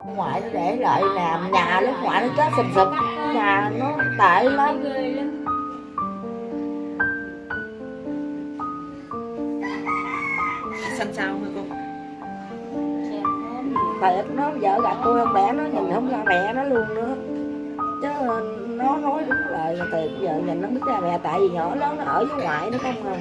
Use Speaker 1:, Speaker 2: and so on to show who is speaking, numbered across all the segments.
Speaker 1: Ngoại nó để lại làm nhà lúc ngoại nó chết sụp sụp, nhà nó tệ lắm.
Speaker 2: Xanh xao hả cô?
Speaker 1: Tại nó vợ gặp tôi con bé nó nhìn không ra mẹ nó luôn nữa, chứ nó nói đúng lời là thiệt, giờ nhìn nó biết ra mẹ, tại vì nhỏ lớn nó ở với ngoại nó không à.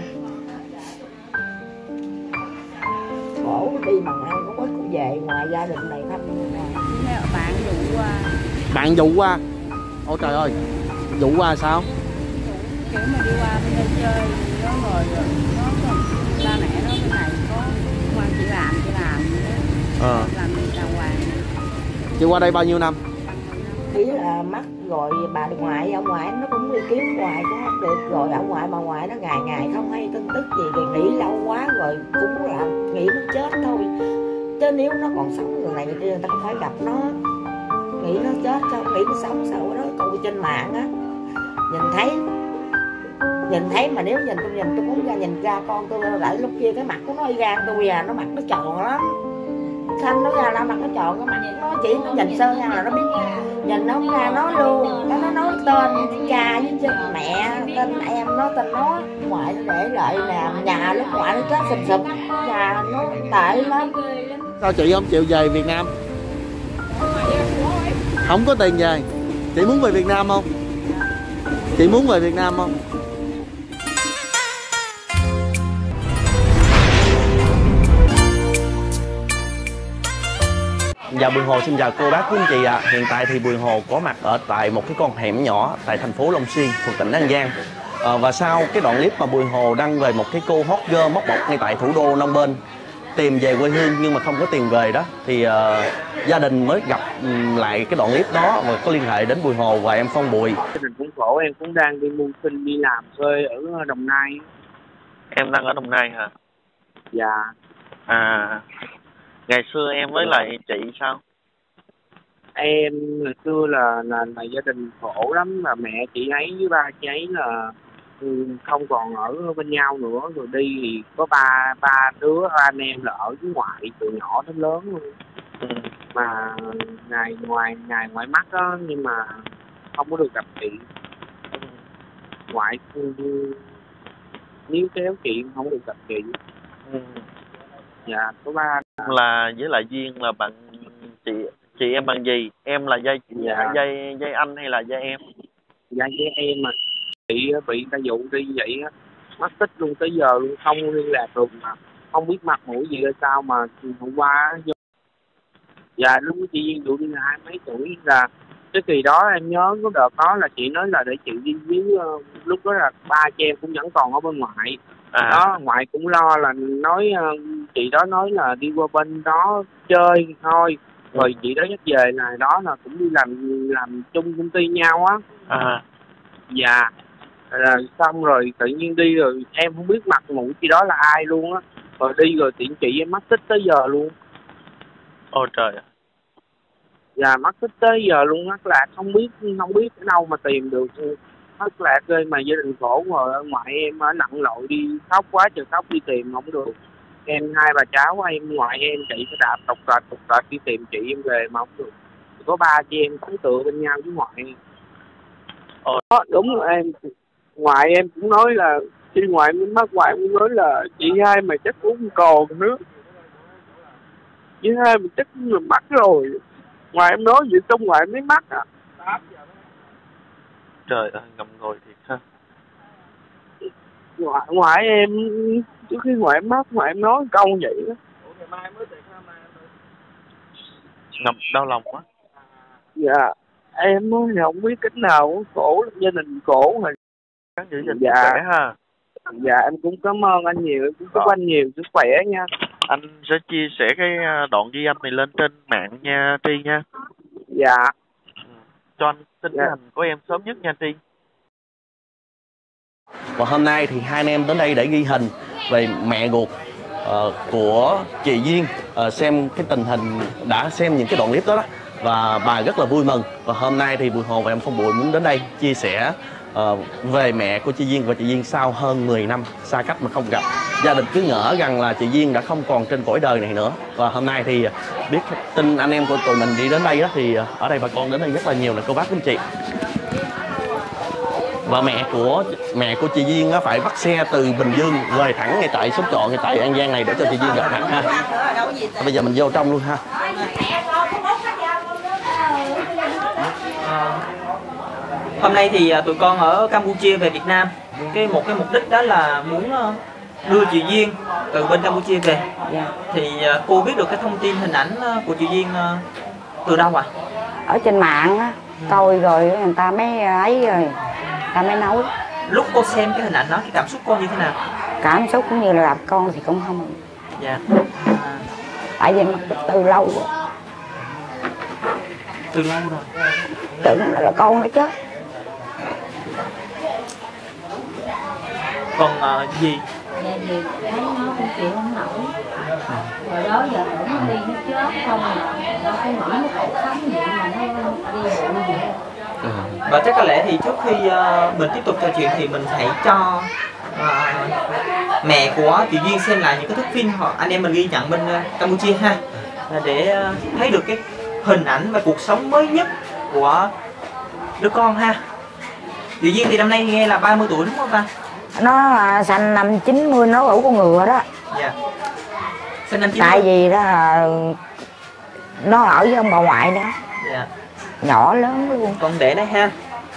Speaker 1: Khổ đi bằng ăn có cũng về ngoài gia đình này thăm
Speaker 2: Bạn dụ qua.
Speaker 3: Bạn dụ qua? Ôi trời ơi, dụ qua sao?
Speaker 2: Kiểu mà đi qua bên đây chơi nó rồi nó ba mẹ nó bên này có ngoan chị làm làm đi đàng hoàng.
Speaker 3: Chị qua đây bao nhiêu năm?
Speaker 1: ý là mắc rồi bà ngoại, ông ngoại nó cũng đi kiếm hoài cũng không được, rồi ông ngoại bà ngoại nó ngày ngày không hay tin tức gì, thì nghỉ lâu quá rồi cũng là nghĩ nó chết thôi, chứ nếu nó còn sống người này người ta không phải gặp nó, nghĩ nó chết sao, nghĩ nó sống sao đó. Tôi trên mạng á nhìn thấy mà nếu nhìn tôi muốn ra nhìn ra con tôi lại lúc kia cái mặt của nó y gan tôi à, nó mặt nó tròn lắm, xanh nó ra là mặt nó tròn, cái mặt nó chỉ nó nhìn sơ ra là nó biết, nhìn nó không ra nó luôn, nó nói tên cha với chân mẹ, tên em nó, tên nó. Ngoại nó để lại làm nhà lúc ngoại nó chết sụp sụp, nhà nó tệ lắm.
Speaker 3: Sao chị không chịu về Việt Nam? Không có tiền về. Chị muốn về Việt Nam không? Chị muốn về Việt Nam không? Dạ, Bùi Hồ xin chào cô bác quý anh chị ạ. Hiện tại thì Bùi Hồ có mặt ở tại một cái con hẻm nhỏ tại thành phố Long Xuyên thuộc tỉnh An Giang. Và sau cái đoạn clip mà Bùi Hồ đăng về một cái cô hot girl móc bọc ngay tại thủ đô Phnom Penh tìm về quê hương nhưng mà không có tiền về đó, thì gia đình mới gặp lại cái đoạn clip đó và có liên hệ đến Bùi Hồ và em Phong Bùi.
Speaker 4: Gia đình cũng khổ, em cũng đang đi mưu sinh đi làm thuê ở Đồng Nai.
Speaker 5: Em đang ở Đồng Nai hả?
Speaker 4: Dạ.
Speaker 5: À, ngày xưa em với lại chị sao?
Speaker 4: Em ngày xưa là gia đình khổ lắm, mà mẹ chị ấy với ba chị ấy là không còn ở bên nhau nữa, rồi đi thì có ba đứa anh em là ở với ngoại từ nhỏ đến lớn luôn. Mà ngày ngoại mắc á, nhưng mà không có được gặp chị. Ngoại níu kéo chị không được gặp chị. Dạ, có ba
Speaker 5: là với lại Duyên là bạn chị em bằng gì? Em là dây dây anh hay là dây em?
Speaker 4: Dạ với em mà bị ta dụ đi vậy á, mất tích luôn, tới giờ luôn không liên lạc được, mà không biết mặt mũi gì ra sao. Mà hôm qua dạ lúc chị Duyên dụ đi là 20 mấy tuổi, là cái kỳ đó em nhớ có đợt đó là chị nói là để chị đi với lúc đó là ba chị em cũng vẫn còn ở bên ngoại. Đó, ngoại cũng lo là nói chị đó nói là đi qua bên đó chơi thôi, rồi chị đó nhắc về là đó là cũng đi làm chung công ty nhau á. Dạ, là xong rồi tự nhiên đi rồi em không biết mặt mũi chị đó là ai luôn á, rồi đi rồi tiện chị em mất tích tới giờ luôn.
Speaker 5: Ôi trời.
Speaker 4: Dạ, mất tích tới giờ luôn, mất lạc, không biết ở đâu mà tìm được, mất lạc ơi. Mà gia đình khổ rồi, ngoại em ở nặng lội đi khóc quá trời khóc, đi tìm không được. Em hai bà cháu em, ngoại em chị phải đạp tộc tọt đi tìm chị em về mà không được. Có ba chị em cũng tựa bên nhau với ngoại. Đúng rồi em, ngoại em cũng nói là khi ngoại mới mất, ngoại cũng nói là chị hai mà chắc uống cồn nước, chị hai mà chắc người mất rồi. Ngoài em nói vậy xong ngoại mới mắc à.
Speaker 5: Trời ơi, ngậm ngùi thiệt ha.
Speaker 4: Ngoại em trước khi ngoại em mắc, ngoại em nói câu vậy đó.
Speaker 5: Ngậm đau lòng quá.
Speaker 4: Dạ, em thì không biết cách nào, khổ lắm, gia đình khổ rồi.
Speaker 5: Giữ gìn sức khỏe ha.
Speaker 4: Dạ, em cũng cảm ơn anh nhiều, em cũng chúc anh nhiều sức khỏe nha.
Speaker 5: Anh sẽ chia sẻ cái đoạn ghi âm này lên trên mạng nha Tri nha.
Speaker 4: Dạ.
Speaker 5: Cho anh tin hành của em sớm nhất nha Tri.
Speaker 3: Và hôm nay thì hai anh em đến đây để ghi hình về mẹ ruột của chị Duyên, xem cái tình hình, đã xem những cái đoạn clip đó, và bà rất là vui mừng. Và hôm nay thì Bùi Hồ và em Phong Bùi muốn đến đây chia sẻ về mẹ của chị Duyên và chị Duyên sau hơn 10 năm xa cách mà không gặp. Gia đình cứ ngỡ rằng là chị Duyên đã không còn trên cõi đời này nữa. Và hôm nay thì biết tin anh em của tụi mình đi đến đây đó, thì ở đây bà con đến đây rất là nhiều là cô bác quý anh chị. Và mẹ của chị Duyên phải bắt xe từ Bình Dương về thẳng ngay tại xóm trọ ngay tại An Giang này để cho chị Duyên gặp mặt ha. Bây giờ mình vô trong luôn ha.
Speaker 6: Hôm nay thì tụi con ở Campuchia về Việt Nam. Một cái mục đích đó là muốn đưa chị Duyên từ bên Campuchia về. Thì cô biết được cái thông tin hình ảnh của chị Duyên từ đâu ạ?
Speaker 2: Ở trên mạng á, coi rồi người ta mới ấy rồi, ta mới nói.
Speaker 6: Lúc cô xem cái hình ảnh đó, cái cảm xúc cô như thế nào?
Speaker 2: Cảm xúc cũng như là gặp con thì cũng không.
Speaker 6: Dạ.
Speaker 2: Tại vì từ lâu rồi.
Speaker 6: Từ lâu rồi.
Speaker 2: Tưởng là con nó chết.
Speaker 6: Còn gì?
Speaker 7: Dạ vì thấy nó không chịu không nổi. Rồi đó giờ tưởng nó đi nó chết không à. Nó không nghĩ nó cuộc sống vậy mà nó đi bụi vậy.
Speaker 6: Và chắc có lẽ thì trước khi mình tiếp tục trò chuyện thì mình hãy cho mẹ của chị Duyên xem lại những cái thước phim anh em mình ghi nhận bên Campuchia ha, để thấy được cái hình ảnh và cuộc sống mới nhất của đứa con ha. Chị Duyên thì năm nay nghe là 30 tuổi đúng không ta?
Speaker 2: Nó sanh năm 90, nó ủ con ngựa đó.
Speaker 6: Dạ. Sinh năm 90.
Speaker 2: Tại vì đó là nó ở với ông bà ngoại đó.
Speaker 6: Dạ.
Speaker 2: Nhỏ lớn luôn.
Speaker 6: Con để đây ha.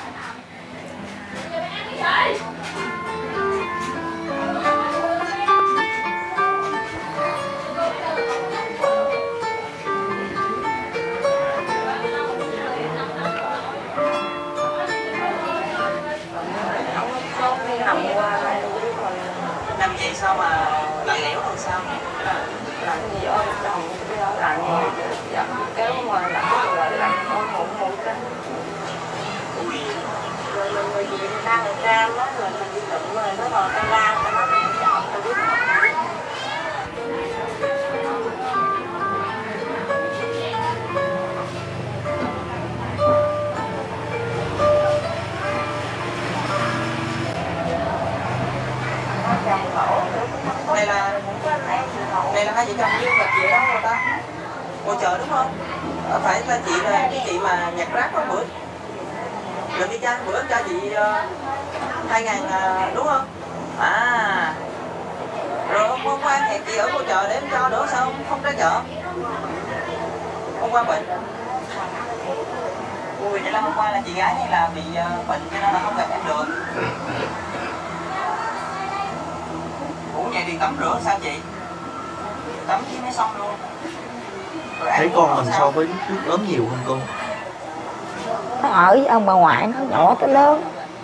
Speaker 6: Năm giây sau mà lạnh lẽo rồi sao?
Speaker 2: Lạnh gì ơi, chồng lạnh kéo mà lạnh một cái. Rồi người gì đang ở cam đó, rồi mình đi tụm rồi nó còn tay la, nó chọn tôi biết.
Speaker 6: Đây là hai vợ chồng Duyên và chị đó rồi ta? Ngồi chợ đúng không? Phải là chị là cái chị mà nhặt rác đó bữa. Lần đi cha bữa cho chị 2.000 đúng không? À. Rồi hôm qua hẹn chị ở cô chợ để em cho nữa sao không ra chợ? Hôm qua bệnh. Ui, vậy là hôm qua là chị gái này là bị bệnh cho nên là không gặp em được. Ủa vậy thì tắm rửa sao chị? Tắm chứ mới xong luôn.
Speaker 3: Thấy con mình so với trước ốm nhiều hơn cô?
Speaker 2: Nó ở với ông bà ngoại, nó nhỏ tới lớn.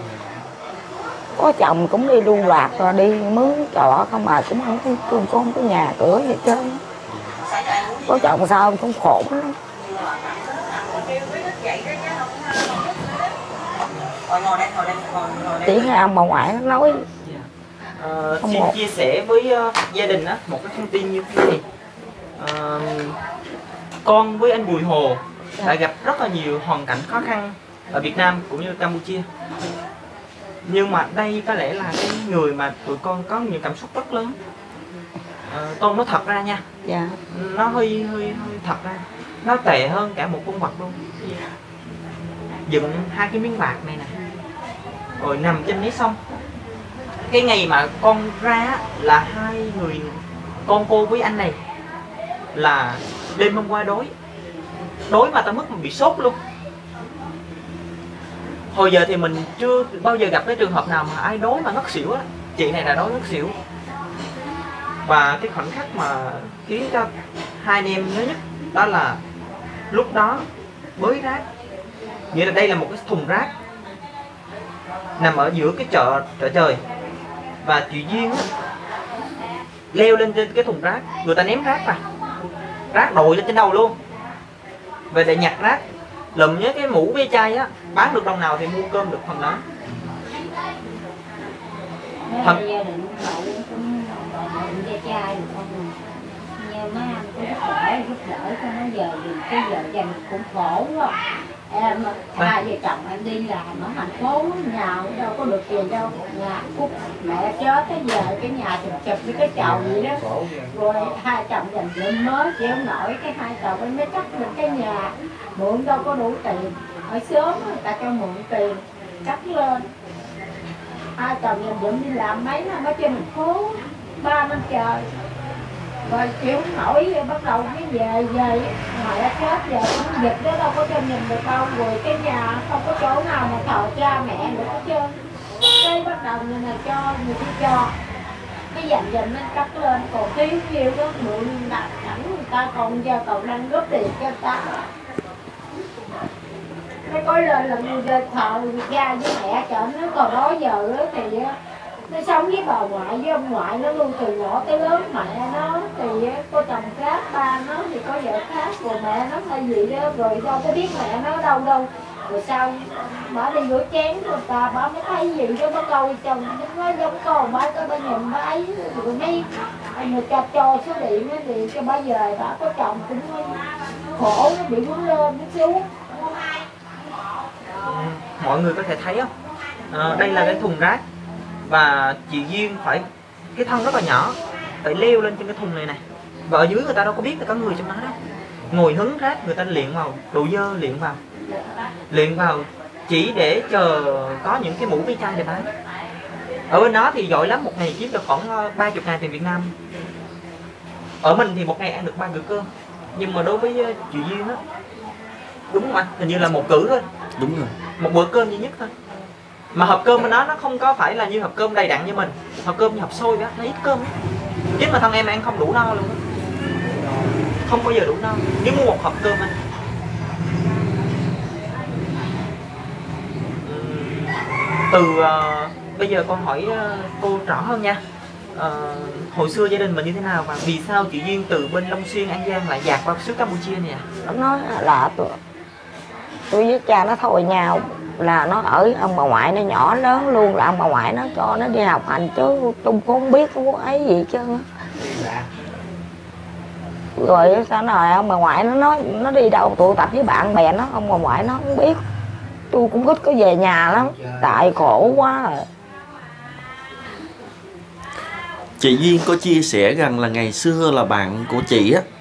Speaker 2: Có chồng cũng đi lưu lạc rồi đi mướn trọ không mà cũng không có nhà cửa gì hết. Có chồng sao cũng khổ lắm. Chỉ nghe ông bà ngoại nó nói.
Speaker 6: Xin chia sẻ với gia đình á một cái thông tin như thế này. Con với anh Bùi Hồ đã gặp rất là nhiều hoàn cảnh khó khăn ở Việt Nam cũng như Campuchia. Nhưng mà đây có lẽ là cái người mà tụi con có nhiều cảm xúc rất lớn. Con nói thật ra nha.
Speaker 2: Dạ.
Speaker 6: Nó hơi thật ra. Nó tệ hơn cả một con vật luôn. Dựng hai cái miếng bạc này nè, rồi nằm trên đáy sông. Cái ngày mà con ra là hai người, con cô với anh này là đêm hôm qua đói mà ta mất mà bị sốt luôn. Hồi giờ thì mình chưa bao giờ gặp cái trường hợp nào mà ai đói mà ngất xỉu á. Chị này là đói ngất xỉu. Và cái khoảnh khắc mà khiến cho hai anh em nhớ nhất đó là lúc đó bới rác. Nghĩa là đây là một cái thùng rác nằm ở giữa cái chợ trời. Và chị Duyên á, leo lên trên cái thùng rác, người ta ném rác vào, rác đội lên trên đầu luôn. Về để nhặt rác, lụm với cái mũ ve chai á, bán được đồng nào thì mua cơm được phần đó.
Speaker 7: Thật. Gia đình cậu cũng ve chai được không? Gia mấy anh cũng giúp đỡ cho nó về thì cái giờ dành cũng khổ quá. Em hai vợ chồng em đi làm ở thành phố, nhà cũng đâu có được tiền đâu, nhà Cúc mẹ chết tới giờ cái nhà chụp với cái chồng vậy đó, rồi hai chồng dành dụm mới chịu không nổi, cái hai chồng em mới cắt được cái nhà, mượn đâu có đủ tiền, ở sớm người ta cho mượn tiền cắt lên, hai chồng dành dụm đi làm mấy năm ở trên thành phố 3 năm trời. Rồi chịu không nổi bắt đầu cái về mẹ chết giờ cũng dịch đó đâu có cho nhìn được đâu, rồi cái nhà không có chỗ nào mà thờ cha mẹ được hết trơn, cái bắt đầu người này cho người kia cho, cái dành lên cắt lên, còn thiếu nhiêu đó mượn đặt sẵn người ta còn giờ còn đang góp tiền cho người ta. Nó có lên là người thờ cha với mẹ chợ nó còn đó giờ đó thì nó sống với bà ngoại với ông ngoại nó luôn từ nhỏ tới lớn, mẹ nó thì có chồng khác, ba nó thì có vợ khác, rồi mẹ nó hay gì đó, rồi đâu có biết mẹ nó đâu, rồi sau bà đi rửa chén của người ta, bà mới thấy gì đó, bà coi chồng nó giống con, bà nhìn bà ấy, rồi mấy người cho số điện thì cho bà về, bà có chồng cũng khổ, nó bị quấn lên nó xuống.
Speaker 6: Mọi người có thể thấy không, đây là cái thùng rác và chị Duyên phải cái thân rất là nhỏ, phải leo lên trên cái thùng này này, và ở dưới người ta đâu có biết là có người trong đó đâu, ngồi hứng rác, người ta luyện vào đồ dơ, luyện vào chỉ để chờ có những cái mũ ve chai để bán. Ở bên đó thì giỏi lắm, một ngày kiếm được khoảng 30.000 tiền Việt Nam. Ở mình thì một ngày ăn được 3 bữa cơm, nhưng mà đối với chị Duyên á, đúng không anh? Hình như là một cử thôi.
Speaker 3: Đúng rồi.
Speaker 6: Một bữa cơm duy nhất thôi. Mà hộp cơm bên đó nó không có phải là như hộp cơm đầy đặn như mình, hộp cơm như hộp xôi đó, nó ít cơm ấy. Chính mà thân em ăn không đủ no luôn đó. Không bao giờ đủ no. Nếu mua một hộp cơm anh. Bây giờ con hỏi cô rõ hơn nha. Hồi xưa gia đình mình như thế nào và vì sao chị Duyên từ bên Long Xuyên, An Giang lại dạt qua xứ Campuchia này à?
Speaker 2: Nó nói là tôi với cha nó thôi nhau, là nó ở ông bà ngoại nó nhỏ lớn luôn, là ông bà ngoại nó cho nó đi học hành chứ tôi cũng không biết có ấy gì chứ. Rồi sao rồi ông bà ngoại nó nói nó đi đâu tụ tập với bạn bè nó, ông bà ngoại nó không biết. Tôi cũng thích có về nhà lắm, tại khổ quá rồi.
Speaker 3: Chị Duyên có chia sẻ rằng là ngày xưa là bạn của chị á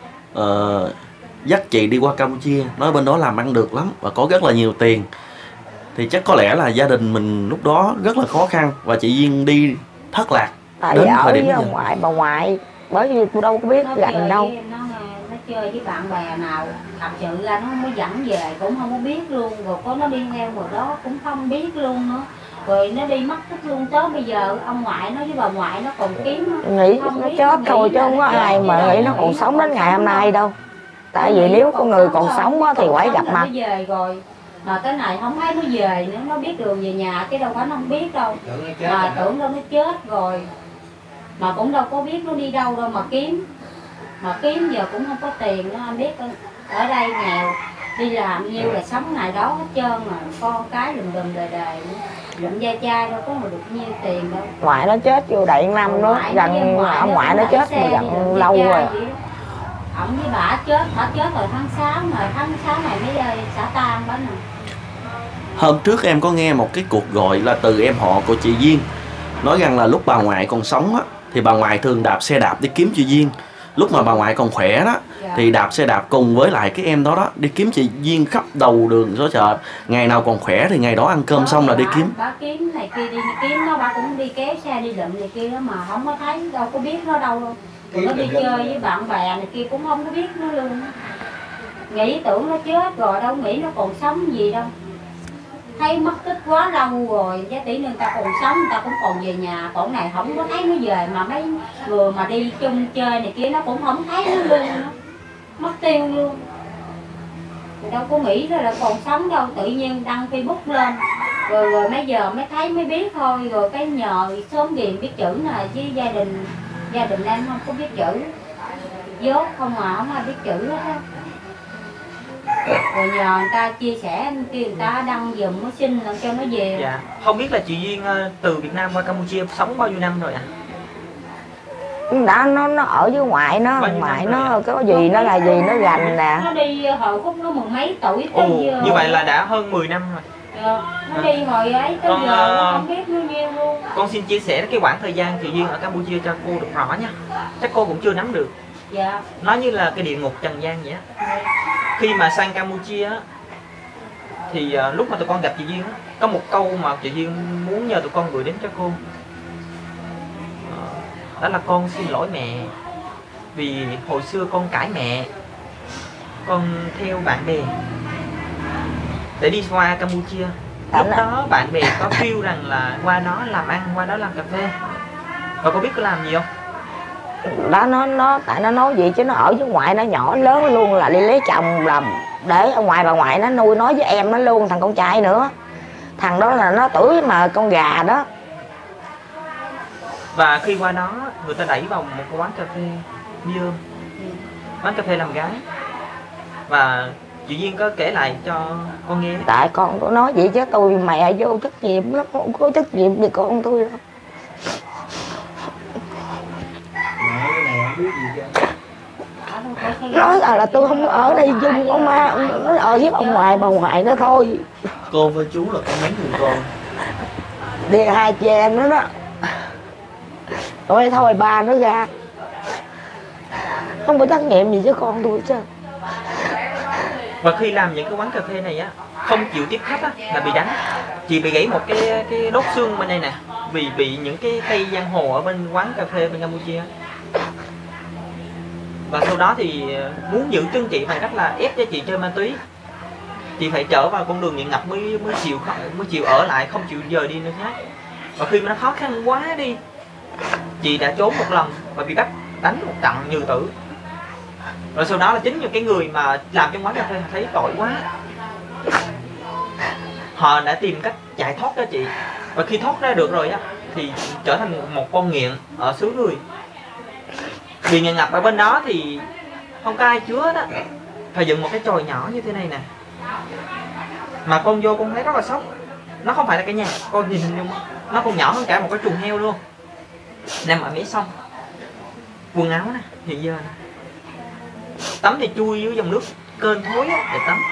Speaker 3: dắt chị đi qua Campuchia, nói bên đó làm ăn được lắm và có rất là nhiều tiền. Thì chắc có lẽ là gia đình mình lúc đó rất là khó khăn và chị Duyên đi thất lạc.
Speaker 2: Tại vì ở với ông ngoại bà ngoại, bởi vì tôi đâu có biết gần đâu.
Speaker 7: Nó chơi với bạn bè nào thật sự ra nó không có dẫn về cũng không có biết luôn, rồi có nó đi theo rồi đó cũng không biết luôn nữa, rồi nó đi mất tích luôn. Tới bây giờ ông ngoại nó với bà ngoại nó còn kiếm
Speaker 2: nghĩ nó chết thôi chứ không có ai mà nghĩ nó còn sống đến ngày hôm nay đâu. Tại vì nếu con người còn sống á thì phải gặp mặt.
Speaker 7: Nó về rồi mà cái này không thấy nó về nữa, nó biết đường về nhà cái đâu phải nó không biết đâu, mà tưởng đâu nó chết rồi, mà cũng đâu có biết nó đi đâu đâu mà kiếm giờ cũng không có tiền nữa. Anh biết ở đây nghèo, đi làm nhiêu là sống ngày đó hết trơn, mà con cái đùm đời lụm da chai đâu có mà được nhiêu tiền đâu.
Speaker 2: Ngoại nó chết vô đậy năm đó, gần ông ngoại nó chết mà gần lâu rồi.
Speaker 7: Ông với bà chết rồi tháng 6, mà tháng 6 này mới xả tan bánh nè.
Speaker 3: Hôm trước em có nghe một cái cuộc gọi là từ em họ của chị Duyên, nói rằng là lúc bà ngoại còn sống á thì bà ngoại thường đạp xe đạp đi kiếm chị Duyên. Lúc mà bà ngoại còn khỏe đó thì đạp xe đạp cùng với lại cái em đó đi kiếm chị Duyên khắp đầu đường xó chợ. Ngày nào còn khỏe thì ngày đó ăn cơm xong là đi kiếm.
Speaker 7: Bà kiếm này kia đi kiếm nó, bà cũng đi kéo xe đi lượm này kia đó mà không có thấy, đâu có biết nó đâu đâu. Nó đi chơi với bạn bè này kia cũng không có biết nó luôn. Nghĩ tưởng nó chết rồi, đâu nghĩ nó còn sống gì đâu. Thấy mất tích quá lâu rồi, giá tỷ người ta còn sống, người ta cũng còn về nhà. Còn này không có thấy nó về, mà mấy người mà đi chung chơi này kia nó cũng không thấy nó luôn. Mất tiêu luôn. Thì đâu có nghĩ là còn sống đâu, tự nhiên đăng Facebook lên. Rồi mấy giờ mới thấy mới biết thôi, rồi cái nhờ sớm điền biết chữ nè, với gia đình em không có biết chữ, dốt không mà không ai biết chữ hết á. Rồi nhờ người ta chia sẻ, kêu người ta đăng giùm mới xin làm cho nó về.
Speaker 6: Dạ. Không biết là chị Duyên từ Việt Nam qua Campuchia sống bao nhiêu năm rồi ạ?
Speaker 2: đã nó ở với ngoại nó, ngoại nó có gì nó là gì nó gành nè.
Speaker 7: Nó đi hồi Phúc nó mười mấy tuổi
Speaker 6: Ồ, như vậy là đã hơn 10 năm rồi.
Speaker 7: Nó đi hồi ấy tới giờ nó không biết bao nhiêu luôn.
Speaker 6: Con xin chia sẻ cái quãng thời gian chị Duyên ở Campuchia cho cô được rõ nha. Chắc cô cũng chưa nắm được.
Speaker 7: Dạ.
Speaker 6: Nó như là cái địa ngục trần gian vậy á. Khi mà sang Campuchia á, thì lúc mà tụi con gặp chị Duyên á, có một câu mà chị Duyên muốn nhờ tụi con gửi đến cho cô. Đó là con xin lỗi mẹ vì hồi xưa con cãi mẹ, con theo bạn bè để đi qua Campuchia. Lúc đó bạn bè có feel rằng là qua đó làm ăn, qua đó làm cà phê. Và cô biết có làm gì không?
Speaker 2: Đó nó tại nó nói gì chứ nó ở với ngoại nó nhỏ lớn luôn là đi lấy chồng làm để ở ngoài bà ngoại nó nuôi nó với em nó luôn, thằng con trai nữa. Thằng đó là nó tuổi mà con gà đó.
Speaker 6: Và khi qua đó người ta đẩy vào một cái quán cà phê bia, quán cà phê làm gái. Và chị Duyên có kể lại cho con nghe.
Speaker 2: Tại con tôi nói vậy chứ tôi mẹ vô trách nhiệm lắm, không có trách nhiệm gì con tôi đâu. Nói là tôi không ở đây chung con ma, nó ở với ông ngoại bà ngoại nó thôi.
Speaker 3: Cô với chú là có mấy người con?
Speaker 2: Đi hai chị em nữa đó. Rồi thôi ba nó ra. Không có trách nhiệm gì với con tôi chứ.
Speaker 6: Và khi làm những cái quán cà phê này á, không chịu tiếp khách á là bị đánh. Chị bị gãy một cái đốt xương bên đây nè, vì bị những cái cây giang hồ ở bên quán cà phê bên Campuchia. Và sau đó thì muốn giữ chân chị bằng cách là ép cho chị chơi ma túy. Chị phải trở vào con đường nghiện ngập mới chịu ở lại, không chịu rời đi nơi khác. Và khi mà nó khó khăn quá đi, chị đã trốn một lần và bị bắt đánh một trận như tử. Rồi sau đó là chính những cái người mà làm trong quán cà phê thấy tội quá, họ đã tìm cách giải thoát cho chị. Và khi thoát ra được rồi á thì trở thành một con nghiện ở xứ người. Vì nghiện ngập ở bên đó thì không có ai chứa đó, phải dựng một cái chòi nhỏ như thế này nè. Mà con vô con thấy rất là sốc. Nó không phải là cái nhà, con nhìn nhưng nó còn nhỏ hơn cả một cái chuồng heo luôn. Nằm ở mé sông. Quần áo nè, hiện giờ nè. Tắm thì chui dưới dòng nước kênh thối á, để tắm.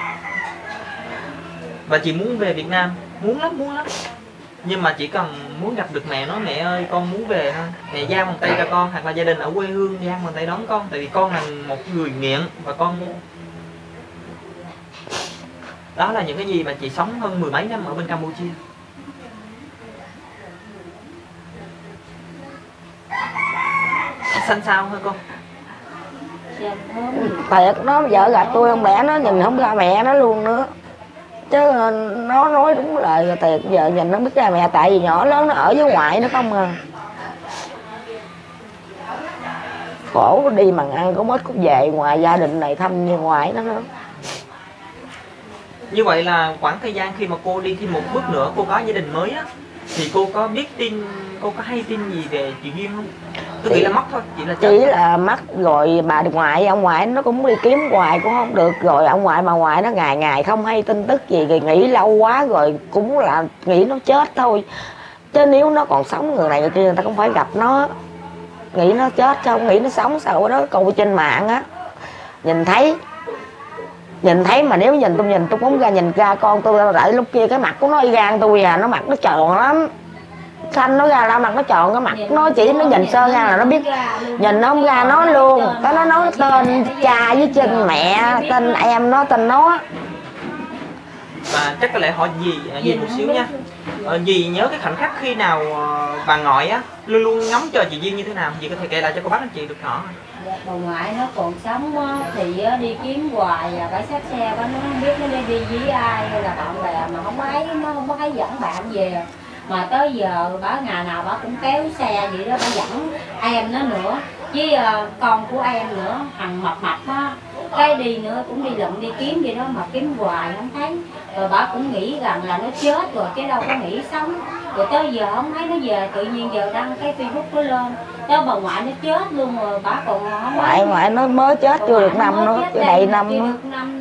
Speaker 6: Và chị muốn về Việt Nam, muốn lắm. Nhưng mà chỉ cần muốn gặp được mẹ, nói mẹ ơi con muốn về thôi, mẹ giang bàn tay cho con, hoặc là gia đình ở quê hương giang bàn tay đón con. Tại vì con là một người nghiện và con... Đó là những cái gì mà chị sống hơn 10 mấy năm ở bên Campuchia. Xanh sao hả con?
Speaker 2: Thiệt nó vợ gặp tôi không lẽ nó nhìn không ra mẹ nó luôn nữa. Chứ nó nói đúng lời rồi, thiệt giờ nhìn nó biết ra mẹ, tại vì nhỏ lớn nó ở với ngoại nó không à. Khổ đi mà ăn có mất cũng về ngoài gia đình này thăm như ngoại nó nữa.
Speaker 6: Như vậy là khoảng thời gian khi mà cô đi thêm một bước nữa, cô có gia đình mới á, thì cô có biết tin, cô có hay tin gì về chị Duyên không? Tôi nghĩ là mất thôi, chỉ là chết.
Speaker 2: Chỉ là mất rồi bà ngoại, ông ngoại nó cũng đi kiếm hoài cũng không được. Rồi ông ngoại bà ngoại nó ngày không hay tin tức gì, rồi nghĩ lâu quá rồi cũng là nghĩ nó chết thôi. Chứ nếu nó còn sống người này người kia người ta cũng phải gặp nó. Nghĩ nó chết chứ không nghĩ nó sống sao đó. Câu trên mạng á, nhìn thấy mà nếu nhìn tôi cũng ra nhìn ra con tôi. Tại lúc kia cái mặt của nó y gan tôi à, nó mặt nó tròn lắm, xanh nó ra là mặt nó tròn, cái mặt nó chỉ nó nhìn sơ ra là nó biết, nhìn nó không ra nó luôn. Nó nói tên cha với tên mẹ, tên em nó, tên nó.
Speaker 6: Và chắc có lẽ hỏi gì một xíu nha. Dì nhớ cái khoảnh khắc khi nào bà ngoại á luôn luôn ngóng chờ chị Duyên như thế nào, dì có thể kể lại cho cô bác anh chị được rõ.
Speaker 7: Dạ, bà ngoại nó còn sống á, thì đi kiếm hoài và bả xách xe, bả nó không biết nó đi với ai hay là bạn bè mà không ấy, nó không có thấy dẫn bạn về. Mà tới giờ bả ngày nào bả cũng kéo xe vậy đó, bả dẫn em nó nữa với con của em nữa, thằng mập á, cái đi nữa cũng đi lượm đi kiếm vậy đó mà kiếm hoài không thấy. Rồi bả cũng nghĩ rằng là nó chết rồi chứ đâu có nghĩ sống. Rồi tới giờ không thấy nó về, tự nhiên giờ đăng cái Facebook nó lên tới bà ngoại nó chết luôn rồi, bả còn không thấy.
Speaker 2: Ngoại nó mới chết chưa được năm nữa, chưa đầy năm nữa.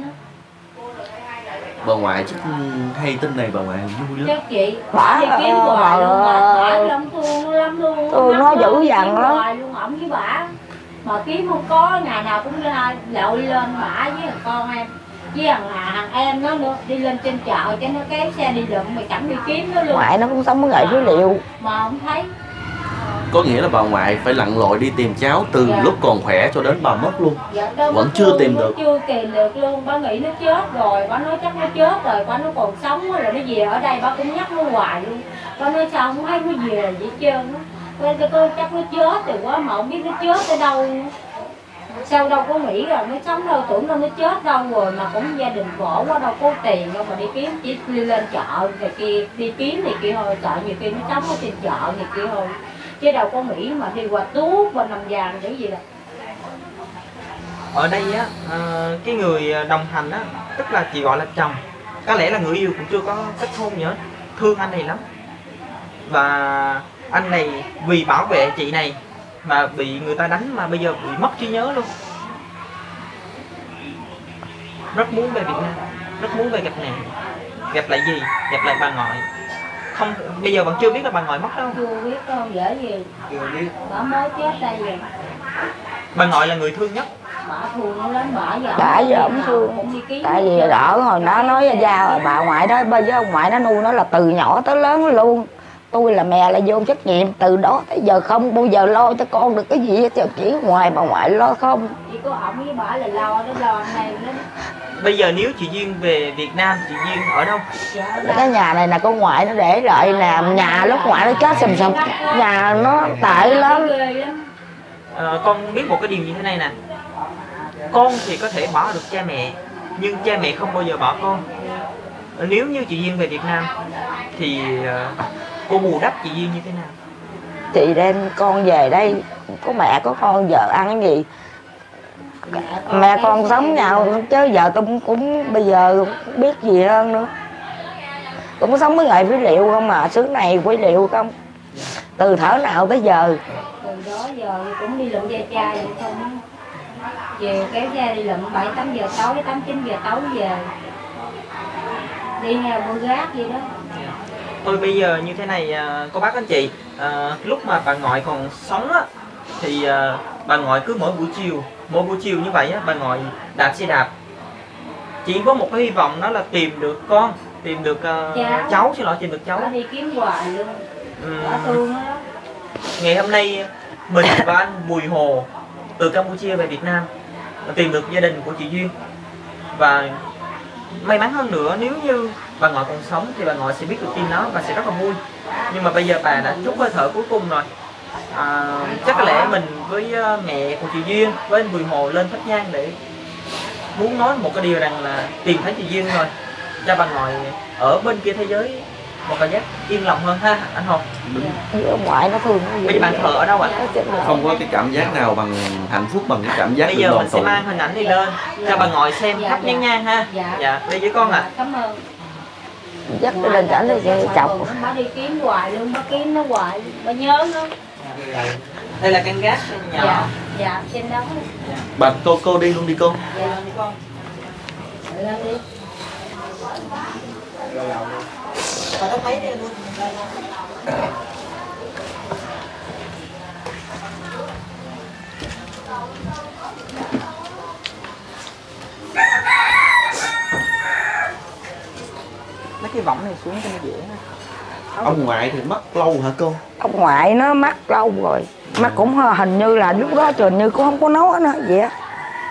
Speaker 3: Bà ngoại chắc hay tin này, bà ngoại vui lắm.
Speaker 7: Chắc chị
Speaker 2: Bả
Speaker 7: đi kiếm hoài luôn mà bả lắm thương lắm luôn.
Speaker 2: Tôi nói dữ dằn lắm.
Speaker 7: ổng với bả mà kiếm không có, ngày nào cũng lội lên bả với thằng con em với thằng em nó nữa đi lên trên chợ cho nó kéo xe đi lượm mày chẳng đi kiếm nó luôn.
Speaker 2: Ngoại nó cũng sống với nghề phế liệu
Speaker 7: Mà không thấy.
Speaker 3: Có nghĩa là bà ngoại phải lặn lội đi tìm cháu từ
Speaker 7: Dạ.
Speaker 3: lúc còn khỏe cho đến bà mất luôn.
Speaker 7: Dạ,
Speaker 3: Vẫn chưa tìm được.
Speaker 7: Chưa tìm được luôn, bà nghĩ nó chết rồi, bà nói chắc nó chết rồi, bà nó còn sống rồi nó về ở đây, bà cũng nhắc nó hoài luôn. Bà nói sao không thấy nó về vậy hết trơn á. Cô chắc nó chết rồi quá mà không biết nó chết ở đâu. Sao đâu có nghĩ rồi nó sống đâu, tưởng đâu nó chết đâu rồi mà cũng gia đình khổ quá đâu có tiền đâu mà đi kiếm, chỉ đi lên chợ này kia đi kiếm này kia thôi, chợ nhiều khi nó sống ở trên chợ này kia thôi. Chứ đâu có nghĩ mà đi qua tuốt qua nằm vàng cái gì đâu.
Speaker 6: Ở đây á, cái người đồng hành á, tức là chị gọi là chồng, có lẽ là người yêu cũng chưa có kết hôn gì hết, thương anh này lắm. Và anh này vì bảo vệ chị này mà bị người ta đánh mà bây giờ bị mất trí nhớ luôn. Rất muốn về Việt Nam, rất muốn về gặp mẹ. Gặp lại gì? Gặp lại bà ngoại. Không, bây giờ vẫn chưa biết là bà ngoại mất đâu.
Speaker 7: Chưa biết đâu, dễ gì.
Speaker 6: Chưa biết.
Speaker 7: Bà mới chết đây rồi.
Speaker 6: Bà ngoại là người thương nhất.
Speaker 7: Bà thương nó lắm,
Speaker 2: bả giờ ổng thương. Tại vì đỡ hồi nó nói ra rồi bà ngoại đó, bây giờ ông ngoại nó nuôi nó là từ nhỏ tới lớn luôn. Tôi là mẹ là vô trách nhiệm từ đó tới giờ không bao giờ lo cho con được cái gì hết, chỉ ngoài bà ngoại lo không.
Speaker 7: Chỉ có ổng với bà là lo này đó.
Speaker 6: Bây giờ nếu chị Duyên về Việt Nam, chị Duyên ở đâu?
Speaker 2: Cái nhà này là con ngoại nó để lại làm nhà lúc ngoại nó chết sầm sầm, nhà nó tệ lắm.
Speaker 6: Con biết một cái điều như thế này nè, con thì có thể bỏ được cha mẹ nhưng cha mẹ không bao giờ bỏ con. Nếu như chị Duyên về Việt Nam thì cô bù đắp chị Duyên như thế nào?
Speaker 2: Chị đem con về đây, có mẹ có con vợ ăn cái gì mẹ con sống nhau chứ giờ tôi cũng bây giờ cũng biết gì hơn nữa, cũng sống với nghề phế liệu không mà, xứ này phế liệu không từ thở nào tới giờ.
Speaker 7: Từ đó giờ cũng đi lượm da chai vậy thôi, về kéo da đi lượm 7-8 giờ tối, 8-9 giờ tối về đi theo bữa gác vậy đó.
Speaker 6: Thôi bây giờ như thế này cô bác anh chị, lúc mà bà ngoại còn sống á thì bà ngoại cứ mỗi buổi chiều như vậy á, bà ngoại đạp xe đạp, chỉ có một cái hy vọng đó là tìm được con, tìm được cháu, xin lỗi, tìm được cháu.
Speaker 7: Bà đi kiếm hoài luôn. Bà thương đó.
Speaker 6: Ngày hôm nay mình và anh Bùi Hồ từ Campuchia về Việt Nam tìm được gia đình của chị Duyên, và may mắn hơn nữa nếu như bà ngoại còn sống thì bà ngoại sẽ biết được tin đó và sẽ rất là vui. Nhưng mà bây giờ bà đã trút hơi thở cuối cùng rồi. Chắc có lẽ mình với mẹ của chị Duyên, với anh Bùi Hồ lên thắp nhang để muốn nói một cái điều rằng là tìm thấy chị Duyên rồi, cho bà ngoại ở bên kia thế giới một cảm giác yên lòng hơn ha anh Hồ.
Speaker 2: Ông ngoại nó thương nó
Speaker 6: Bây giờ bạn thờ ở đâu ạ?
Speaker 3: Không có cái cảm giác nào bằng hạnh phúc bằng cái cảm giác
Speaker 6: bây
Speaker 3: được
Speaker 6: giờ
Speaker 3: đoàn
Speaker 6: mình sẽ
Speaker 3: tụ.
Speaker 6: mang hình ảnh đi lên cho bà ngoại xem, thắp nhang nhang ha. Dạ đi với con ạ.
Speaker 7: Cảm ơn.
Speaker 2: Dắt cái lên cảnh đi chọc.
Speaker 7: Bà đi kiếm hoài luôn, bà kiếm nó hoài, bà nhớ nó.
Speaker 6: Đây là căn gác nhỏ.
Speaker 7: Dạ trên đó.
Speaker 3: Bà cô đi luôn đi cô.
Speaker 7: Dạ đi con. Lên đi.
Speaker 6: Bà tắt máy đi luôn. Mấy cái võng này xuống cho nó dễ ha.
Speaker 3: Ông ngoại thì mất lâu hả cô?
Speaker 2: Ông ngoại nó mất lâu rồi, mà cũng hình như là lúc đó trời như cũng không có nói nữa vậy á.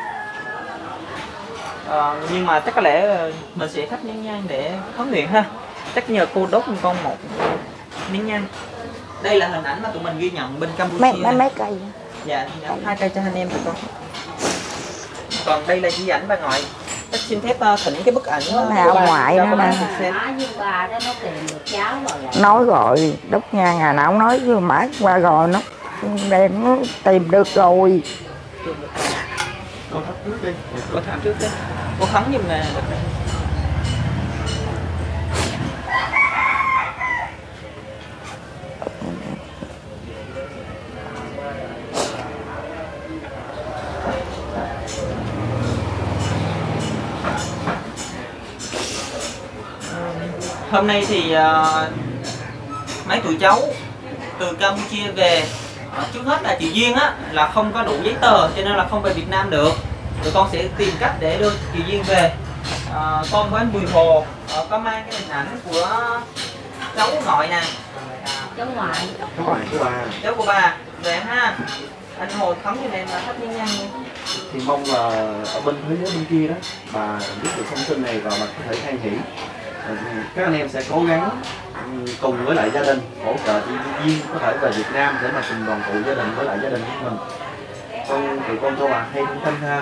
Speaker 6: Nhưng mà chắc có lẽ mình sẽ thắp nén nhang để khấn nguyện ha. Chắc nhờ cô đốt con một nén nhang. Đây là hình ảnh mà tụi mình ghi nhận bên Campuchia.
Speaker 2: Mấy cây.
Speaker 6: Dạ, 2 cây cho anh em tụi con. Còn đây là di ảnh bà ngoại. Chắc xin phép thỉnh cái bức ảnh của
Speaker 2: ông ngoại
Speaker 6: cho
Speaker 2: đó
Speaker 6: cô bác
Speaker 2: nè.
Speaker 6: được xem.
Speaker 7: Bà đó nó tìm được cháu rồi.
Speaker 2: Nói rồi, đốt nhang ngày nào ông nói với mãi qua rồi nó đem nó tìm được rồi.
Speaker 6: Con thắp trước đi, cô thắp trước đi. Cô khấn giùm nè. Hôm nay thì mấy tụi cháu từ Campuchia về Trước hết là chị Duyên á là không có đủ giấy tờ cho nên là không về Việt Nam được. Tụi con sẽ tìm cách để đưa chị Duyên về. Con với anh Bùi Hồ có mang cái hình ảnh của cháu ngoại nè,
Speaker 7: cháu ngoại
Speaker 6: cháu của bà về ha. Anh Hồ thấm cho em là thắp nhang nhang luôn.
Speaker 3: Thì mong là ở bên thế giới bên kia đó bà biết được thông tin này và bà có thể hoan hỷ. Các anh em sẽ cố gắng cùng với lại gia đình hỗ trợ chị Duyên có thể về Việt Nam để mà cùng đoàn tụ gia đình với lại gia đình của mình. Tụi con cho bà hay thông tin ha.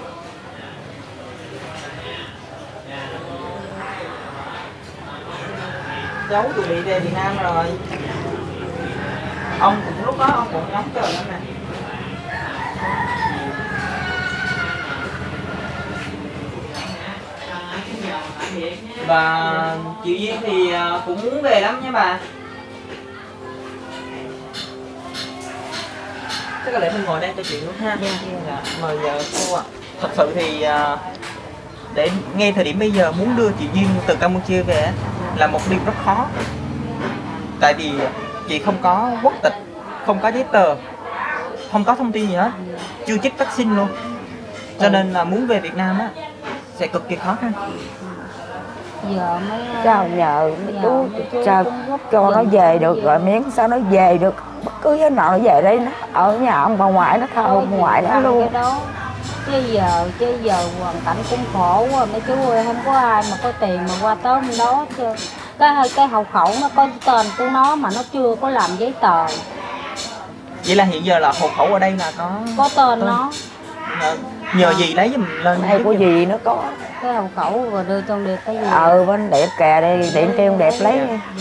Speaker 6: Cháu chuẩn bị về Việt Nam rồi. Ông cũng lúc đó ông cũng ngóng chờ lắm nè. Và chị Duyên thì cũng muốn về lắm nha bà. Chắc là để mình ngồi đây cho chuyện luôn ha. Dạ, mời giờ cô ạ. Thật sự thì để ngay thời điểm bây giờ muốn đưa chị Duyên từ Campuchia về là một điều rất khó. Tại vì chị không có quốc tịch, không có giấy tờ, không có thông tin gì hết, chưa chích vaccine luôn. Cho nên là muốn về Việt Nam á sẽ cực kỳ khó khăn.
Speaker 7: Giờ mới
Speaker 2: Sao nhờ mấy chú sao cho nó về được rồi miếng sao nó về được bất cứ thế nào nó về đây nó ở nhà ông bà ngoại nó thờ ông ngoại nó luôn.
Speaker 7: cái đó chứ giờ hoàn cảnh cũng khổ quá mấy chú ơi, không có ai mà có tiền mà qua tới hôm đó chứ. Cái hộ khẩu nó có tên của nó mà nó chưa có làm giấy tờ.
Speaker 6: Vậy là hiện giờ là hộ khẩu ở đây là
Speaker 7: có tên nó.
Speaker 6: Nhờ gì lấy giùm lên
Speaker 2: Hay của gì nó có
Speaker 7: cái hộ khẩu rồi đưa cho đẹp cái gì.
Speaker 2: Bên đẹp kìa đây điện kêu đẹp lấy.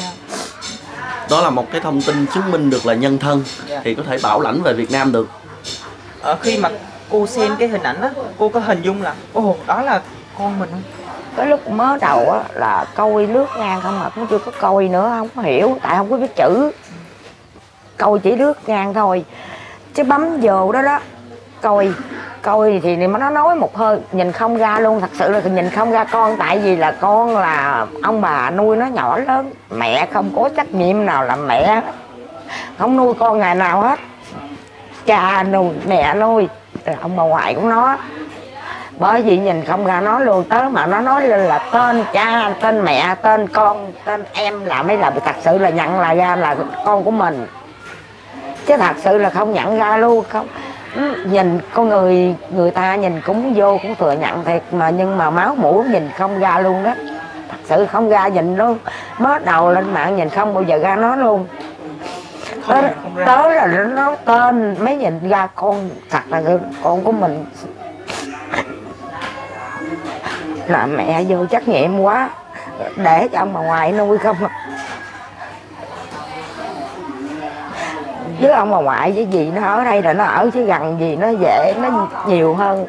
Speaker 3: Đó là một cái thông tin chứng minh được là nhân thân thì có thể bảo lãnh về Việt Nam được.
Speaker 6: Khi mà cô xem cái hình ảnh đó, cô có hình dung là đó là con mình không?
Speaker 2: Cái lúc mới đầu á là coi lướt ngang không mà cũng chưa có coi nữa, không có hiểu tại không có biết chữ, coi chỉ lướt ngang thôi chứ bấm vô đó đó coi thì nó nói một hơi nhìn không ra luôn, thật sự là nhìn không ra con, tại vì là con là ông bà nuôi nó nhỏ lớn, mẹ không có trách nhiệm nào làm mẹ, không nuôi con ngày nào hết, cha nuôi mẹ nuôi, ông bà ngoại của nó. Bởi vì nhìn không ra nó luôn, tới mà nó nói lên là tên cha, tên mẹ, tên con, tên em là mới là thật sự là nhận là ra là con của mình, chứ thật sự là không nhận ra luôn. Không nhìn con người ta nhìn cũng vô cũng thừa nhận thiệt mà, nhưng mà máu mũi nhìn không ra luôn đó, thật sự không ra nhìn luôn. Mới đầu lên mạng nhìn không bao giờ ra nó luôn, tới là nó tên mới nhìn ra con, thật là con của mình. Là mẹ vô trách nhiệm quá để cho ông bà ngoại nuôi không. Với ông bà ngoại với gì nó ở đây là nó ở chứ gần gì nó dễ, nó nhiều hơn.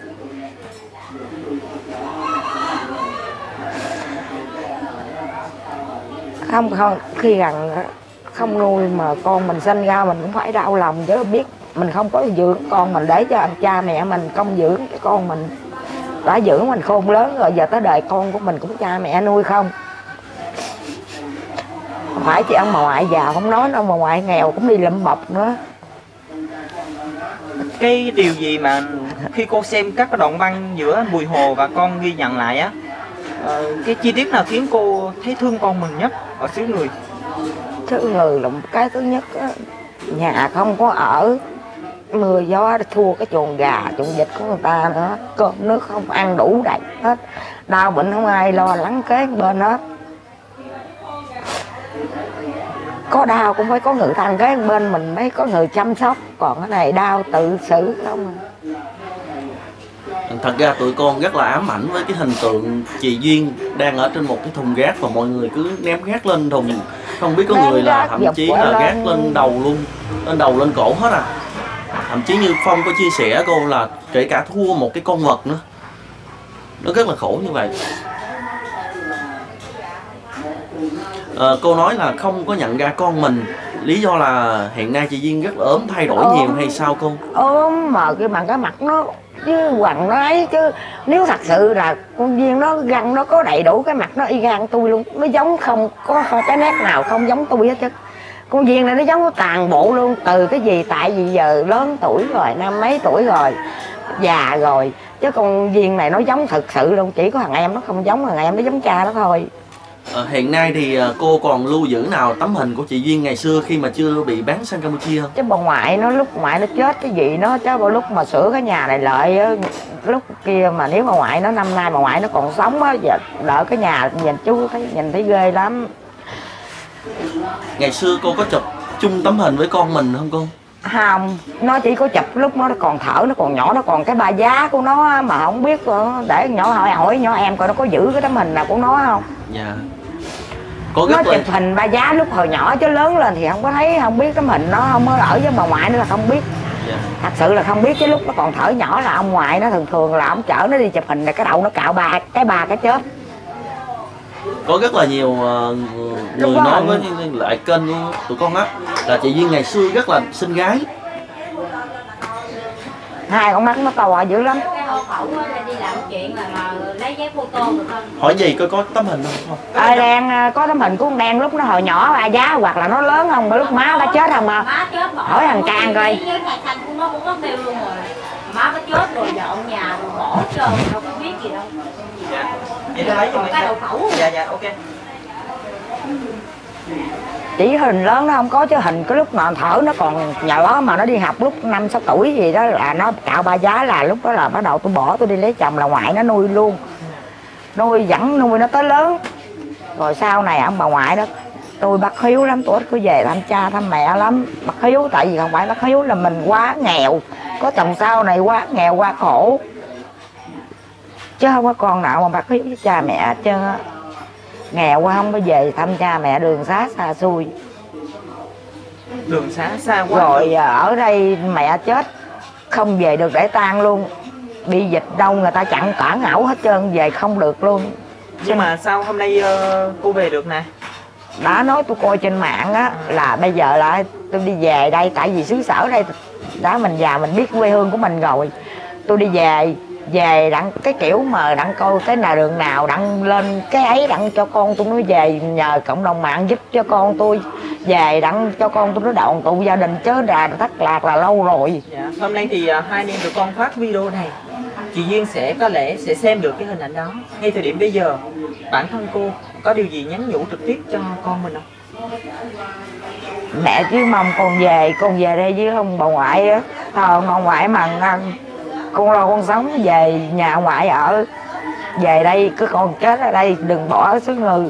Speaker 2: Không khi gần không nuôi mà con mình sinh ra mình cũng phải đau lòng chứ, biết mình không có dưỡng con mình để cho cha mẹ mình không dưỡng cái con mình, đã dưỡng mình khôn lớn rồi, giờ tới đời con của mình cũng cha mẹ nuôi không. Phải chị ông bà ngoại già không nói, ông bà ngoại nghèo cũng đi lụm bọc nữa.
Speaker 6: Cái điều gì mà khi cô xem các cái đoạn văn giữa Bùi Hồ và con ghi nhận lại á, cái chi tiết nào khiến cô thấy thương con mình nhất ở xứ người?
Speaker 2: Xứ người là một cái thứ nhất á, nhà không có ở, mưa gió thua cái chuồng gà chuồng vịt của người ta nữa, cơm nước không ăn đủ đầy hết, đau bệnh không ai lo lắng kế bên hết, có đau cũng phải có người thân kế bên mình mới có người chăm sóc, còn cái này đau tự xử không.
Speaker 3: Thật ra tụi con rất là ám ảnh với cái hình tượng chị Duyên đang ở trên một cái thùng rác và mọi người cứ ném rác lên thùng, không biết có người là thậm chí là rác lên đầu luôn, lên đầu lên cổ hết à. Thậm chí như Phong có chia sẻ cô là kể cả thua một cái con vật nữa, nó rất là khổ như vậy. Cô nói là không có nhận ra con mình, lý do là hiện nay chị Duyên rất là ốm, thay đổi nhiều hay sao cô?
Speaker 2: Ốm mà bằng cái mặt nó chứ quằn nó ấy, chứ nếu thật sự là con Duyên nó răng nó có đầy đủ cái mặt nó y gan tôi luôn, nó giống không có cái nét nào không giống tôi hết chứ. Con Duyên này nó giống toàn bộ luôn. Từ cái gì, tại vì giờ lớn tuổi rồi, năm mấy tuổi rồi, già rồi. Chứ con Duyên này nó giống thực sự luôn. Chỉ có thằng em nó không giống, thằng em nó giống cha nó thôi.
Speaker 3: Hiện nay thì cô còn lưu giữ nào tấm hình của chị Duyên ngày xưa khi mà chưa bị bán sang Campuchia không?
Speaker 2: Chứ bà ngoại nó, lúc ngoại nó chết cái gì nó, chứ bà lúc mà sửa cái nhà này lại á, lúc kia mà nếu bà ngoại nó năm nay bà ngoại nó còn sống á, giờ đỡ cái nhà nhìn thấy ghê lắm.
Speaker 3: Ngày xưa cô có chụp chung tấm hình với con mình không cô?
Speaker 2: Không, nó chỉ có chụp lúc nó còn thở, nó còn nhỏ, nó còn cái ba giá của nó mà không biết, để nhỏ hỏi nhỏ em coi nó có giữ cái tấm hình nào của nó không.
Speaker 3: Dạ. Có
Speaker 2: Nó chụp hình ba giá lúc hồi nhỏ, chứ lớn lên thì không có thấy, không biết tấm hình nó, không có ở với bà ngoại nữa là không biết.
Speaker 3: Dạ.
Speaker 2: Thật sự là không biết, chứ lúc nó còn thở nhỏ là ông ngoại nó thường là ông chở nó đi chụp hình, là cái đầu nó cạo ba cái chớp.
Speaker 3: Có rất là nhiều người nói với lại kênh của tụi con á là chị Duyên ngày xưa rất là xinh gái.
Speaker 2: Hai con mắt nó to dữ lắm.
Speaker 7: Cái hộ khẩu đi làm chuyện mà lấy giấy photo được không?
Speaker 3: Hỏi gì có tấm hình không?
Speaker 2: Đen có tấm hình của con Đen lúc nó hồi nhỏ ba giá, hoặc là nó lớn không, lúc má nó chết không mà.
Speaker 7: Má chết bỏ.
Speaker 2: Hỏi thằng Trang coi.
Speaker 7: Với nhà Thanh của nó cũng có kêu luôn rồi. Má nó chết rồi dọn nhà rồi bỏ trơn, đâu có biết gì đâu.
Speaker 6: Dạ. Vậy tôi lấy cho mình.
Speaker 7: Cái hộ khẩu.
Speaker 6: Dạ dạ ok.
Speaker 2: Chỉ hình lớn nó không có, chứ hình cái lúc mà thở nó còn nhỏ mà nó đi học lúc 5-6 tuổi gì đó là nó cạo ba giá, là lúc đó là bắt đầu tôi bỏ tôi đi lấy chồng, là ngoại nó nuôi luôn. Dẫn nuôi nó tới lớn. Rồi sau này ông bà ngoại đó, tôi bắt hiếu lắm, tôi ít có về thăm cha thăm mẹ lắm. Bắt hiếu tại vì không phải bắt hiếu là mình quá nghèo, có chồng sau này quá nghèo quá khổ, chứ không có con nào mà bắt hiếu với cha mẹ hết trơn á. Nghèo quá không có về thăm cha mẹ, đường xá xa xui.
Speaker 6: Đường xá xa quá.
Speaker 2: Rồi ở đây mẹ chết không về được để tang luôn, bị dịch đâu người ta chặn cản ngẩu hết trơn, về không được luôn.
Speaker 6: Nhưng mà sao hôm nay cô về được nè?
Speaker 2: Đã nói tôi coi trên mạng á là bây giờ là tôi đi về đây, tại vì xứ sở đây đã mình già mình biết quê hương của mình rồi. Tôi đi về đặng cái kiểu mà đặng coi cái nào đường nào đặng lên cái ấy đặng cho con tôi nó về, nhờ cộng đồng mạng giúp cho con tôi về đặng cho con tôi nó đoàn tụ gia đình, chứ là thất lạc là lâu rồi.
Speaker 6: Dạ. Hôm nay thì hai anh em tụi con phát video này, chị Duyên sẽ có lẽ sẽ xem được cái hình ảnh đó. Ngay thời điểm bây giờ bản thân cô có điều gì nhắn nhủ trực tiếp cho con mình không?
Speaker 2: Mẹ chứ mong con về đây với ông bà ngoại á, ông bà ngoại mà con lo con sống về nhà ngoại ở, về đây cứ con chết ở đây, đừng bỏ xứ người.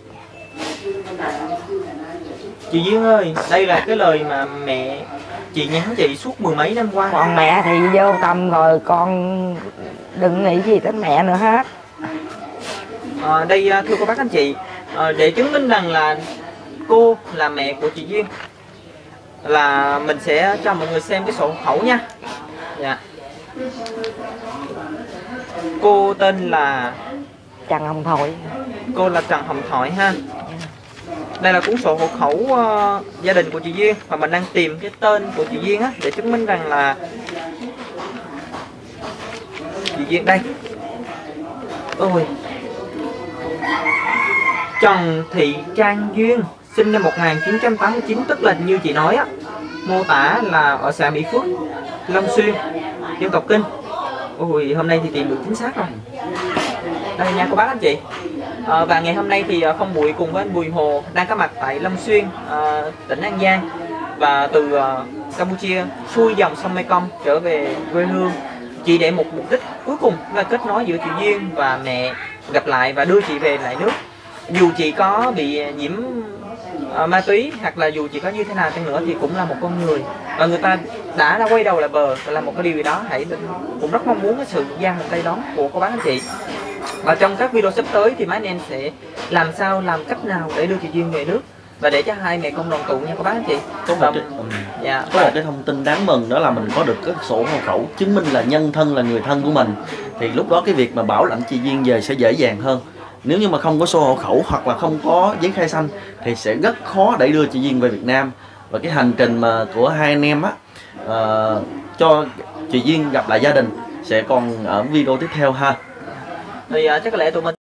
Speaker 6: Chị Duyên ơi, đây là cái lời mà mẹ chị nhắn chị suốt mười mấy năm qua.
Speaker 2: Còn mẹ thì vô tâm rồi, con đừng nghĩ gì tới mẹ nữa hết.
Speaker 6: Đây thưa cô bác anh chị, để chứng minh rằng là cô là mẹ của chị Duyên, là mình sẽ cho mọi người xem cái sổ hộ khẩu nha. Dạ. Cô tên là
Speaker 2: Trần Hồng Thoại.
Speaker 6: Cô là Trần Hồng Thoại ha. Đây là cuốn sổ hộ khẩu gia đình của chị Duyên, và mình đang tìm cái tên của chị Duyên á để chứng minh rằng là chị Duyên đây. Ôi, Trần Thị Trang Duyên, sinh năm 1989, tức là như chị nói á, mô tả là ở xã Mỹ Phước, Long Xuyên, dân tộc Kinh. Ôi, hôm nay thì tìm được chính xác rồi. Đây nha cô bác anh chị. Và ngày hôm nay thì Phong Bụi cùng với anh Bùi Hồ đang có mặt tại Long Xuyên, tỉnh An Giang, và từ Campuchia xuôi dòng sông Mekong trở về quê hương chỉ để một mục đích cuối cùng là kết nối giữa chị Duyên và mẹ gặp lại và đưa chị về lại nước. Dù chị có bị nhiễm ma túy hoặc là dù chị có như thế nào chăng nữa thì cũng là một con người, và người ta đã quay đầu lại bờ là một cái điều gì đó. Hãy cũng rất mong muốn cái sự gian một tay đón của cô bác anh chị. Và trong các video sắp tới thì mấy anh em sẽ làm cách nào để đưa chị Duyên về nước và để cho hai mẹ con đoàn tụ nha các bác anh chị.
Speaker 3: Có một cái thông tin đáng mừng, đó là mình có được cái sổ hộ khẩu chứng minh là nhân thân, là người thân của mình. Thì lúc đó cái việc mà bảo lãnh chị Duyên về sẽ dễ dàng hơn. Nếu như mà không có sổ hộ khẩu hoặc là không có giấy khai sinh thì sẽ rất khó để đưa chị Duyên về Việt Nam. Và cái hành trình mà của hai anh em á, cho chị Duyên gặp lại gia đình sẽ còn ở video tiếp theo ha.
Speaker 6: Thì chắc có lẽ tụi mình